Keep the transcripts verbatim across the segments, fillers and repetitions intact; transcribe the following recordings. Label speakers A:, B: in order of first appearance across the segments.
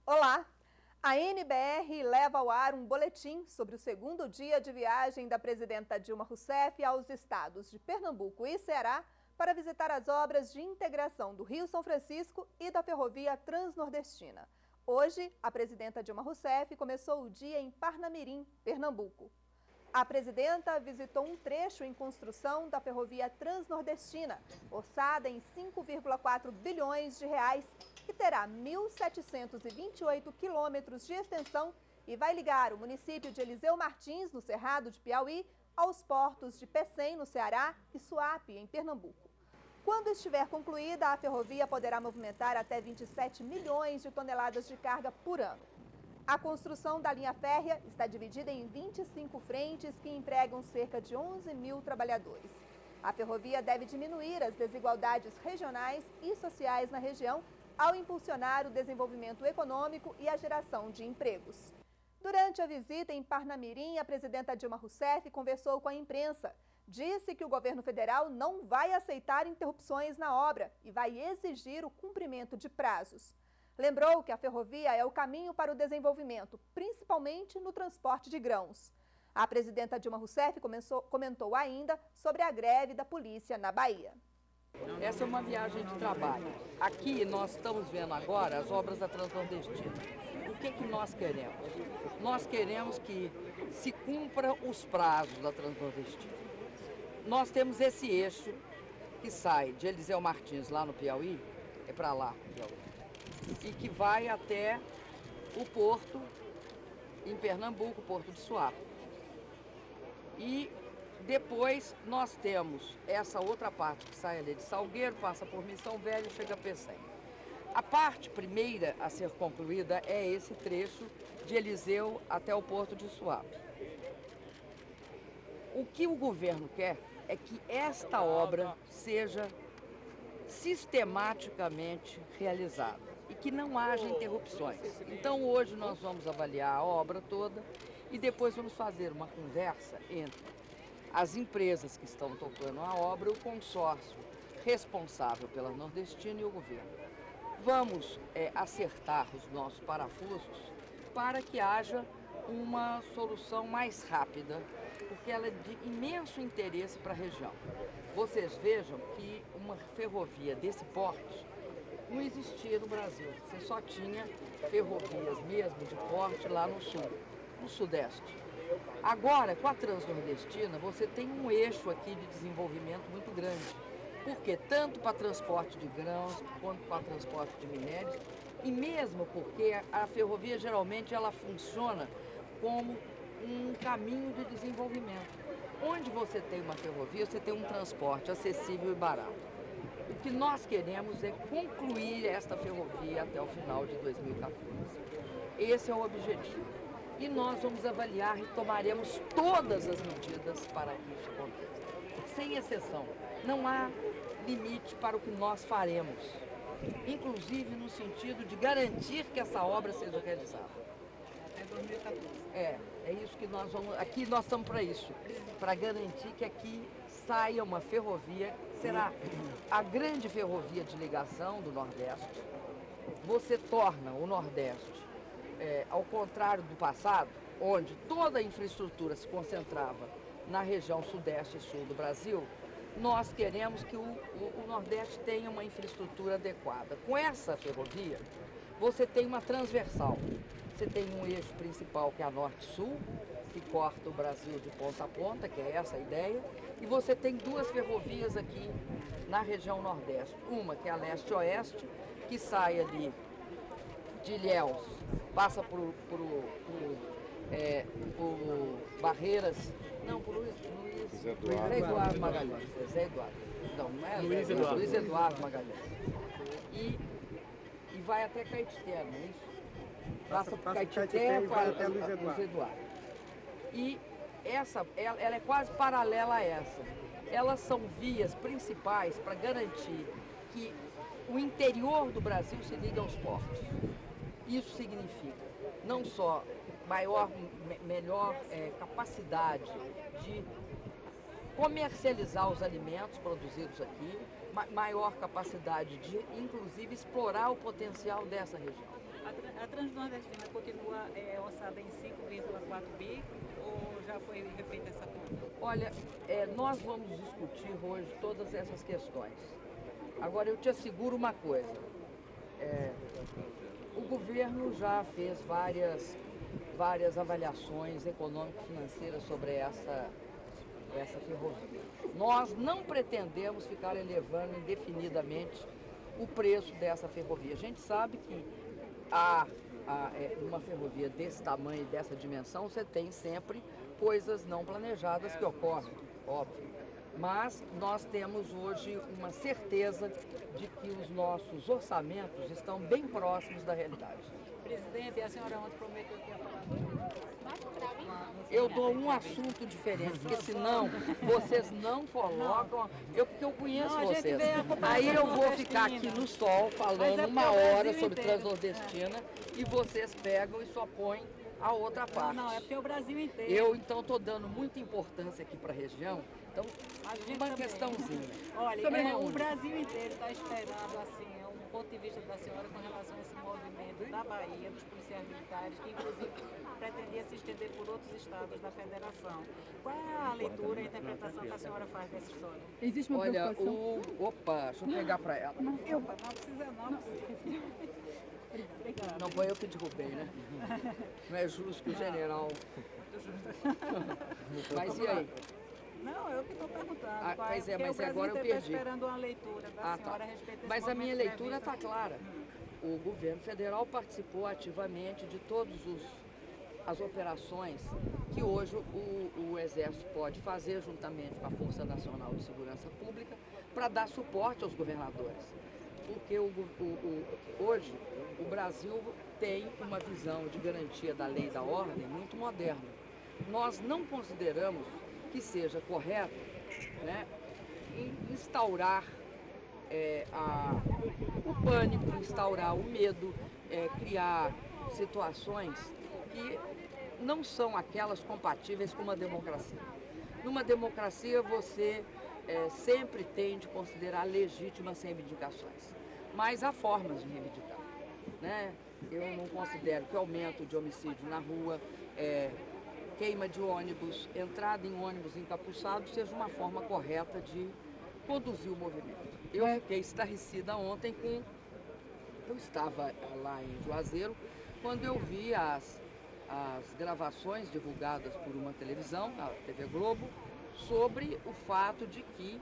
A: Olá! A N B R leva ao ar um boletim sobre o segundo dia de viagem da presidenta Dilma Rousseff aos estados de Pernambuco e Ceará para visitar as obras de integração do Rio São Francisco e da ferrovia transnordestina. Hoje, a presidenta Dilma Rousseff começou o dia em Parnamirim, Pernambuco. A presidenta visitou um trecho em construção da ferrovia transnordestina, orçada em cinco vírgula quatro bilhões de reais, que terá mil setecentos e vinte e oito quilômetros de extensão e vai ligar o município de Eliseu Martins, no Cerrado de Piauí, aos portos de Pecém, no Ceará, e Suape, em Pernambuco. Quando estiver concluída, a ferrovia poderá movimentar até vinte e sete milhões de toneladas de carga por ano. A construção da linha férrea está dividida em vinte e cinco frentes que empregam cerca de onze mil trabalhadores. A ferrovia deve diminuir as desigualdades regionais e sociais na região ao impulsionar o desenvolvimento econômico e a geração de empregos. Durante a visita em Parnamirim, a presidenta Dilma Rousseff conversou com a imprensa. Disse que o governo federal não vai aceitar interrupções na obra e vai exigir o cumprimento de prazos. Lembrou que a ferrovia é o caminho para o desenvolvimento, principalmente no transporte de grãos. A presidenta Dilma Rousseff começou, comentou ainda sobre a greve da polícia na Bahia.
B: Essa é uma viagem de trabalho. Aqui nós estamos vendo agora as obras da Transnordestina. O que que nós queremos? Nós queremos que se cumpra os prazos da Transnordestina. Nós temos esse eixo que sai de Eliseu Martins, lá no Piauí, é para lá, Piauí, e que vai até o porto em Pernambuco, o porto de Suape. E depois nós temos essa outra parte que sai ali de Salgueiro, passa por Missão Velha e chega a Pecém. A parte primeira a ser concluída é esse trecho de Eliseu até o porto de Suape. O que o governo quer é que esta obra seja sistematicamente realizada e que não haja interrupções. Então hoje nós vamos avaliar a obra toda e depois vamos fazer uma conversa entre as empresas que estão tocando a obra, o consórcio responsável pela Nordestina e o governo. Vamos é, acertar os nossos parafusos para que haja uma solução mais rápida, porque ela é de imenso interesse para a região. Vocês vejam que uma ferrovia desse porte não existia no Brasil. Você só tinha ferrovias mesmo de porte lá no sul, no sudeste. Agora, com a Transnordestina, você tem um eixo aqui de desenvolvimento muito grande. Porque tanto para transporte de grãos, quanto para transporte de minérios, e mesmo porque a ferrovia geralmente ela funciona como um caminho de desenvolvimento. Onde você tem uma ferrovia, você tem um transporte acessível e barato. O que nós queremos é concluir esta ferrovia até o final de dois mil e quatorze. Esse é o objetivo. E nós vamos avaliar e tomaremos todas as medidas para que isso aconteça. Sem exceção. Não há limite para o que nós faremos. Inclusive no sentido de garantir que essa obra seja realizada.
C: Até dois mil e quatorze.
B: É, é isso que nós vamos... Aqui nós estamos para isso. Para garantir que aqui saia uma ferrovia, será a grande ferrovia de ligação do Nordeste. Você torna o Nordeste, é, ao contrário do passado, onde toda a infraestrutura se concentrava na região sudeste e sul do Brasil, nós queremos que o, o, o Nordeste tenha uma infraestrutura adequada. Com essa ferrovia, você tem uma transversal. Você tem um eixo principal que é a Norte-Sul, que corta o Brasil de ponta a ponta, que é essa a ideia, e você tem duas ferrovias aqui na região Nordeste. Uma que é a Leste-Oeste, que sai ali de Ilhéus, passa por, por, por, é, por Barreiras, não, por Luiz, Luiz, Luiz Eduardo, Luiz Eduardo Magalhães, Zé Eduardo, não, não é
C: Luiz
B: Zé,
C: Eduardo.
B: Luiz Eduardo Magalhães, e, e vai até Caetité, não é isso? Passa por Caetité e vai até Luiz Eduardo. Eduardo. E essa, ela, ela é quase paralela a essa. Elas são vias principais para garantir que o interior do Brasil se ligue aos portos. Isso significa não só maior, me, melhor é, capacidade de comercializar os alimentos produzidos aqui, ma, maior capacidade de, inclusive, explorar o potencial dessa região.
C: A, tra- a Transnordestina continua é, orçada em cinco vírgula quatro bi ou já foi refeita essa conta?
B: Olha, é, nós vamos discutir hoje todas essas questões. Agora, eu te asseguro uma coisa. É, o governo já fez várias, várias avaliações econômico-financeiras sobre essa, essa ferrovia. Nós não pretendemos ficar elevando indefinidamente o preço dessa ferrovia. A gente sabe que a, a, é, uma ferrovia desse tamanho e dessa dimensão, você tem sempre coisas não planejadas que ocorrem, óbvio. Mas nós temos hoje uma certeza de que os nossos orçamentos estão bem próximos da realidade.
C: Presidente, a senhora ontem prometeu que ia falar.
B: Eu dou um assunto diferente, porque senão vocês não colocam, eu, porque eu conheço
C: Não, a gente
B: vocês.
C: vê a população
B: Aí eu vou ficar aqui
C: nordestina.
B: no sol
C: Mas
B: falando
C: é porque
B: uma
C: o
B: hora
C: Brasil
B: sobre
C: inteiro.
B: Transnordestina e vocês pegam e só põem a outra
C: Não,
B: parte.
C: não, é porque o Brasil inteiro.
B: Eu, então, estou dando muita importância aqui para a região, então,
C: A gente
B: uma
C: também.
B: questãozinha.
C: Olha,
B: Também
C: é,
B: não.
C: o Brasil inteiro está esperando, assim, é um ponto de vista da senhora com relação a esse movimento da Bahia, dos policiais militares, que inclusive pretendia se estender por outros estados da federação. Qual é a leitura e a interpretação que a senhora faz dessa história?
D: Existe uma
B: Olha,
D: preocupação?
B: o... Opa, deixa eu pegar para ela.
C: Não, eu, não precisa não, não precisa. Obrigada.
B: Não foi eu que derrubei, né? Não é justo que o general... Mas e aí?
C: Não, eu que estou perguntando.
B: Ah,
C: qual
B: pois é,
C: porque
B: mas
C: o Brasil
B: agora eu
C: inteiro
B: perdi.
C: está esperando uma leitura da
B: Ah,
C: senhora
B: tá.
C: a respeito desse
B: Mas a minha
C: momento
B: leitura
C: previsto.
B: está clara. O governo federal participou ativamente de todas as operações que hoje o, o Exército pode fazer juntamente com a Força Nacional de Segurança Pública para dar suporte aos governadores. Porque o, o, o, hoje o Brasil tem uma visão de garantia da lei e da ordem muito moderna. Nós não consideramos que seja correto, né, instaurar é, a, o pânico, instaurar o medo, é, criar situações que não são aquelas compatíveis com uma democracia. Numa democracia você é, sempre tem de considerar legítimas reivindicações, mas há formas de reivindicar, né? Eu não considero que o aumento de homicídio na rua, é, queima de ônibus, entrada em ônibus encapuçado seja uma forma correta de conduzir o movimento. Eu fiquei estarrecida ontem com... Eu estava lá em Juazeiro quando eu vi as, as gravações divulgadas por uma televisão, a T V Globo, sobre o fato de que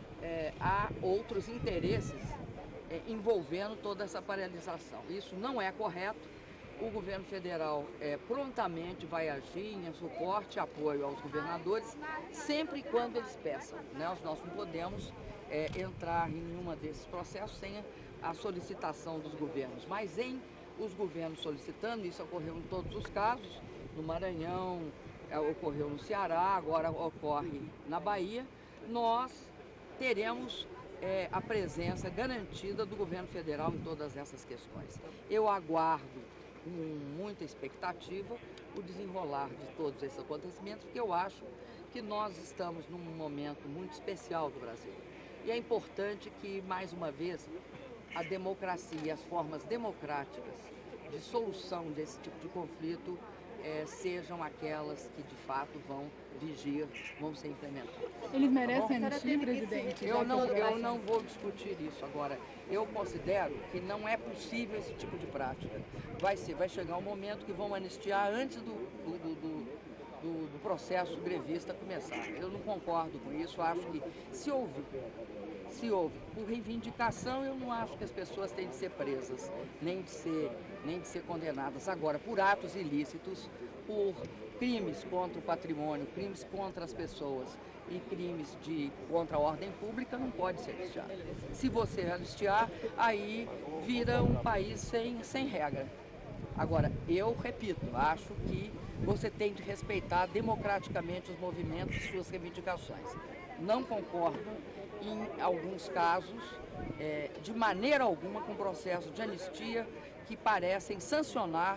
B: é, há outros interesses é, envolvendo toda essa paralisação. Isso não é correto. O governo federal é, prontamente vai agir em suporte e apoio aos governadores, sempre e quando eles peçam, né? Nós não podemos é, entrar em nenhuma desses processos sem a solicitação dos governos. Mas em os governos solicitando, isso ocorreu em todos os casos, no Maranhão, é, ocorreu no Ceará, agora ocorre na Bahia, nós teremos é, a presença garantida do governo federal em todas essas questões. Eu aguardo com muita expectativa o desenrolar de todos esses acontecimentos, porque eu acho que nós estamos num momento muito especial do Brasil. E é importante que, mais uma vez, a democracia e as formas democráticas de solução desse tipo de conflito é, sejam aquelas que, de fato, vão vigir, vão ser implementadas.
D: Eles merecem anistia, presidente?
B: Eu não, eu não vou discutir isso agora. Eu considero que não é possível esse tipo de prática. Vai ser, vai chegar um momento que vão anistiar antes do, do, do, do, do, do processo grevista começar. Eu não concordo com isso. Acho que se houve, se houve por reivindicação, eu não acho que as pessoas têm de ser presas, nem de ser, nem de ser condenadas. Agora, por atos ilícitos, por crimes contra o patrimônio, crimes contra as pessoas e crimes de, contra a ordem pública, não pode ser anistiado. Se você anistiar, aí vira um país sem, sem regra. Agora, eu repito, acho que você tem de respeitar democraticamente os movimentos e suas reivindicações. Não concordo, em alguns casos, é, de maneira alguma, com o processo de anistia que parecem sancionar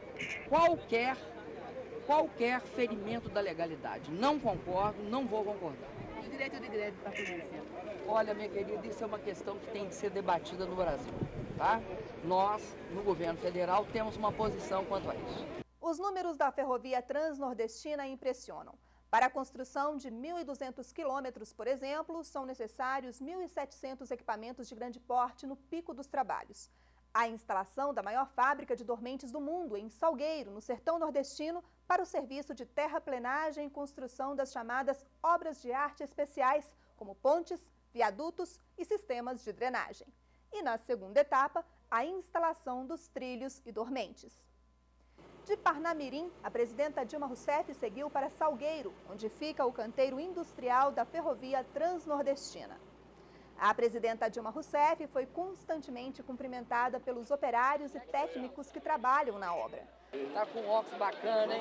B: qualquer qualquer ferimento da legalidade. Não concordo, não vou concordar.
D: O direito de greve para a polícia.
B: Olha, minha querida, isso é uma questão que tem que ser debatida no Brasil. tá? Nós, no governo federal, temos uma posição quanto a isso.
A: Os números da ferrovia transnordestina impressionam. Para a construção de mil e duzentos quilômetros, por exemplo, são necessários mil e setecentos equipamentos de grande porte no pico dos trabalhos. A instalação da maior fábrica de dormentes do mundo, em Salgueiro, no sertão nordestino, para o serviço de terraplenagem e construção das chamadas obras de arte especiais, como pontes, viadutos e sistemas de drenagem. E na segunda etapa, a instalação dos trilhos e dormentes. De Parnamirim, a presidenta Dilma Rousseff seguiu para Salgueiro, onde fica o canteiro industrial da ferrovia transnordestina. A presidenta Dilma Rousseff foi constantemente cumprimentada pelos operários e técnicos que trabalham na obra.
B: Tá com um óculos bacana, hein?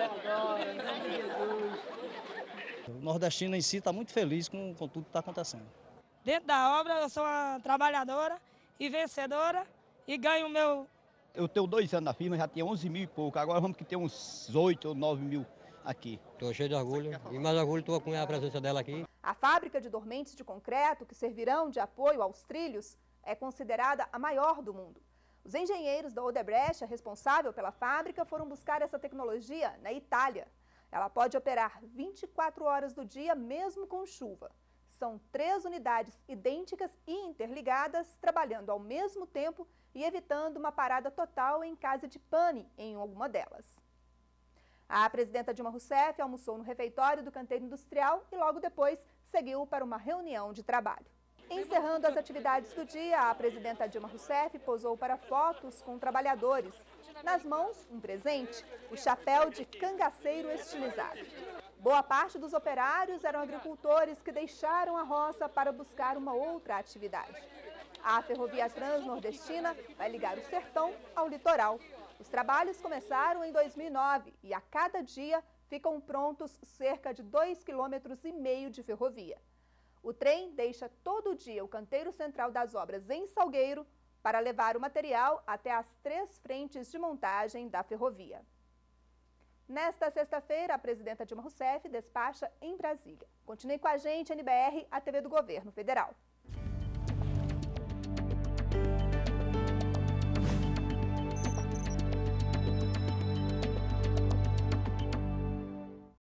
E: O nordestino em si está muito feliz com, com tudo que está acontecendo.
F: Dentro da obra, eu sou uma trabalhadora e vencedora e ganho o meu...
G: Eu tenho dois anos na firma, já tinha onze mil e pouco, agora vamos que ter uns oito ou nove mil aqui.
H: Estou cheio de orgulho e mais orgulho estou com a presença dela aqui.
A: A fábrica de dormentes de concreto, que servirão de apoio aos trilhos, é considerada a maior do mundo. Os engenheiros da Odebrecht, responsável pela fábrica, foram buscar essa tecnologia na Itália. Ela pode operar vinte e quatro horas do dia, mesmo com chuva. São três unidades idênticas e interligadas, trabalhando ao mesmo tempo e evitando uma parada total em caso de pane em alguma delas. A presidenta Dilma Rousseff almoçou no refeitório do canteiro industrial e logo depois seguiu para uma reunião de trabalho. Encerrando as atividades do dia, a presidenta Dilma Rousseff posou para fotos com trabalhadores. Nas mãos, um presente, o chapéu de cangaceiro estilizado. Boa parte dos operários eram agricultores que deixaram a roça para buscar uma outra atividade. A ferrovia transnordestina vai ligar o sertão ao litoral. Os trabalhos começaram em dois mil e nove e a cada dia ficam prontos cerca de dois quilômetros e meio de ferrovia. O trem deixa todo dia o canteiro central das obras em Salgueiro para levar o material até as três frentes de montagem da ferrovia. Nesta sexta-feira, a presidenta Dilma Rousseff despacha em Brasília. Continue com a gente, N B R, a T V do Governo Federal.